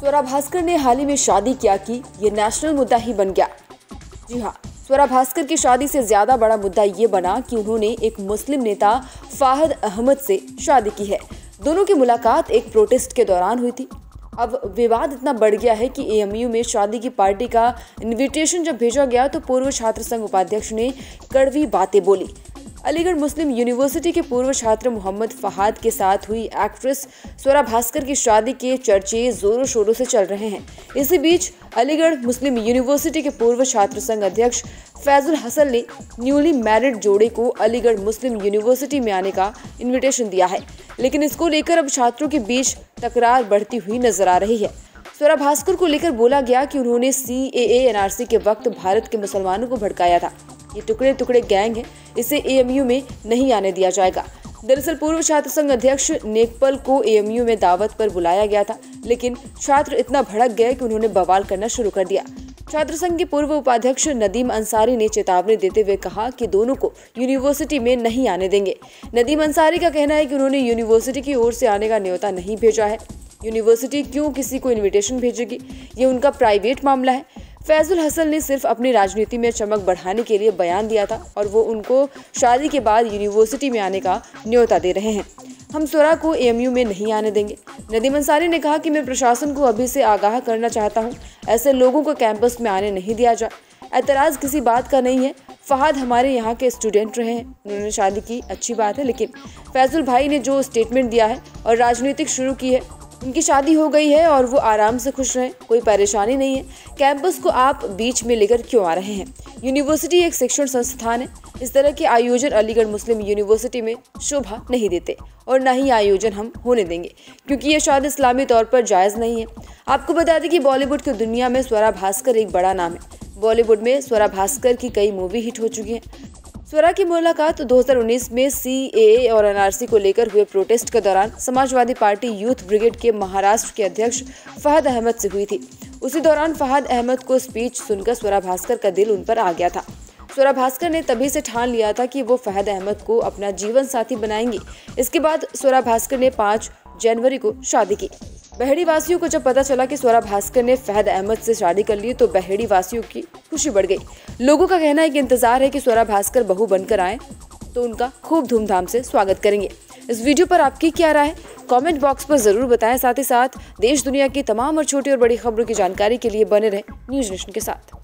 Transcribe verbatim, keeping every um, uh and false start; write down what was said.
स्वरा भास्कर ने हाल ही में शादी क्या की, ये नेशनल मुद्दा ही बन गया। जी हाँ, स्वरा भास्कर की शादी से ज्यादा बड़ा मुद्दा ये बना कि उन्होंने एक मुस्लिम नेता फाहद अहमद से शादी की है। दोनों की मुलाकात एक प्रोटेस्ट के दौरान हुई थी। अब विवाद इतना बढ़ गया है कि एएमयू में शादी की पार्टी का इनविटेशन जब भेजा गया तो पूर्व छात्र संघ उपाध्यक्ष ने कड़वी बातें बोली। अलीगढ़ मुस्लिम यूनिवर्सिटी के पूर्व छात्र मोहम्मद फहाद के साथ हुई एक्ट्रेस स्वरा भास्कर की शादी के चर्चे जोरों शोरों से चल रहे हैं। इसी बीच अलीगढ़ मुस्लिम यूनिवर्सिटी के पूर्व छात्र संघ अध्यक्ष फैजुल हसन ने न्यूली मैरिड जोड़े को अलीगढ़ मुस्लिम यूनिवर्सिटी में आने का इन्विटेशन दिया है, लेकिन इसको लेकर अब छात्रों के बीच तकरार बढ़ती हुई नजर आ रही है। स्वरा भास्कर को लेकर बोला गया कि उन्होंने सीएए एनआरसी के वक्त भारत के मुसलमानों को भड़काया था। ये टुकड़े टुकड़े गैंग है, इसे एएमयू में नहीं आने दिया जाएगा। दरअसल पूर्व छात्र संघ अध्यक्ष नेकपल को एएमयू में दावत पर बुलाया गया था, लेकिन छात्र इतना भड़क गए कि उन्होंने बवाल करना शुरू कर दिया। छात्र संघ के पूर्व उपाध्यक्ष नदीम अंसारी ने चेतावनी देते हुए कहा कि दोनों को यूनिवर्सिटी में नहीं आने देंगे। नदीम अंसारी का कहना है कि उन्होंने यूनिवर्सिटी की ओर से आने का न्योता नहीं भेजा है। यूनिवर्सिटी क्यों किसी को इन्विटेशन भेजेगी, ये उनका प्राइवेट मामला है। फैजुल हसन ने सिर्फ अपनी राजनीति में चमक बढ़ाने के लिए बयान दिया था और वो उनको शादी के बाद यूनिवर्सिटी में आने का न्योता दे रहे हैं। हम स्वरा को एएमयू में नहीं आने देंगे। नदीम अंसारी ने कहा कि मैं प्रशासन को अभी से आगाह करना चाहता हूं, ऐसे लोगों को कैंपस में आने नहीं दिया जाए। एतराज़ किसी बात का नहीं है। फहाद हमारे यहाँ के स्टूडेंट रहे हैं, उन्होंने शादी की, अच्छी बात है, लेकिन फैजुल भाई ने जो स्टेटमेंट दिया है और राजनीतिक शुरू की है, उनकी शादी हो गई है और वो आराम से खुश रहें, कोई परेशानी नहीं है। कैंपस को आप बीच में लेकर क्यों आ रहे हैं? यूनिवर्सिटी एक शिक्षण संस्थान है। इस तरह के आयोजन अलीगढ़ मुस्लिम यूनिवर्सिटी में शोभा नहीं देते और न ही आयोजन हम होने देंगे, क्योंकि ये शायद इस्लामी तौर पर जायज़ नहीं है। आपको बता दें कि बॉलीवुड की दुनिया में स्वरा भास्कर एक बड़ा नाम है। बॉलीवुड में स्वरा भास्कर की कई मूवी हिट हो चुकी हैं। स्वरा की मुलाकात दो हज़ार उन्नीस में सीएए और एनआरसी को लेकर हुए प्रोटेस्ट के दौरान समाजवादी पार्टी यूथ ब्रिगेड के महाराष्ट्र के अध्यक्ष फहद अहमद से हुई थी। उसी दौरान फहद अहमद को स्पीच सुनकर स्वरा भास्कर का दिल उन पर आ गया था। स्वरा भास्कर ने तभी से ठान लिया था कि वो फहद अहमद को अपना जीवन साथी बनाएंगी। इसके बाद स्वरा भास्कर ने पाँच जनवरी को शादी की। बहेड़ी वासियों को जब पता चला कि स्वरा भास्कर ने फहद अहमद से शादी कर ली तो बहेड़ी वासियों की खुशी बढ़ गई। लोगों का कहना है कि इंतजार है कि स्वरा भास्कर बहू बनकर आए तो उनका खूब धूमधाम से स्वागत करेंगे। इस वीडियो पर आपकी क्या राय है, कमेंट बॉक्स पर जरूर बताएं। साथ ही साथ देश दुनिया की तमाम और छोटी और बड़ी खबरों की जानकारी के लिए बने रहें न्यूज़ नेशन के साथ।